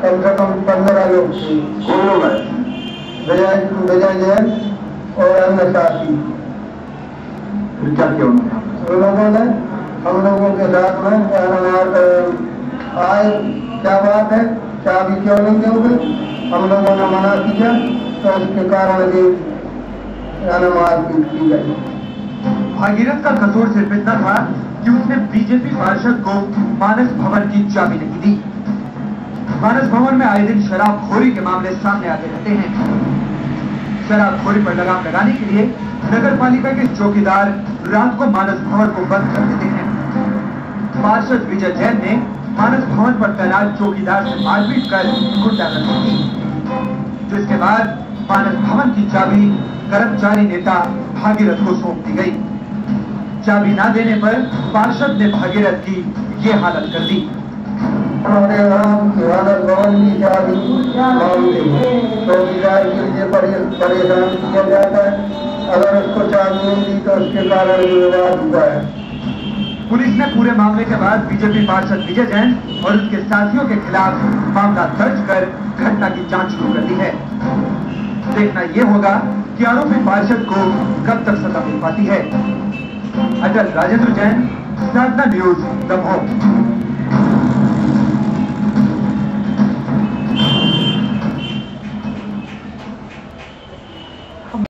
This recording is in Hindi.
कम से कम 15 लोग थे। कौन लोग है? विजय जैन और अन्य साथी। फिर क्या किया उन्होंने? उन लोगों ने हम लोगों के साथ में आए, क्या बात है, चाबी क्यों नहीं दोगे? हम लोगों ने मना किया तो उसके कारण ये मारपीट की गई। भागीरथ का कसूर सिर्फ इतना था कि उसने बीजेपी पार्षद को मानस भवन की चाबी नहीं दी। मानस भवन में आए दिन शराबखोरी के मामले सामने आते रहते हैं। शराबखोरी पर लगाम लगाने के लिए नगर पालिका के चौकीदार रात को मानस भवन को बंद कर देते हैं। पार्षद विजय जैन ने मानस भवन पर तैनात चौकीदार से मारपीट कर गुंडागर्दी की, जिसके बाद मानस भवन की चाबी कर्मचारी नेता भागीरथ को सौंप दी गई। चाबी न देने पर पार्षद ने भागीरथ की ये हालत कर दी। हमारे यहाँ मानस भवन की चाबी मांगते हैं, चौकीदार के लिए परेशान किया जाता है। अगर उसको चाबी नहीं दी तो उसके कारण विवाद हुआ है। पुलिस ने पूरे मामले के बाद बीजेपी पार्षद विजय जैन और उसके साथियों के खिलाफ मामला दर्ज कर घटना की जांच शुरू कर दी है। देखना यह होगा कि आरोपी पार्षद को कब तक सजा मिल पाती है। अटल राजेंद्र जैन, साधना न्यूज, दमोह।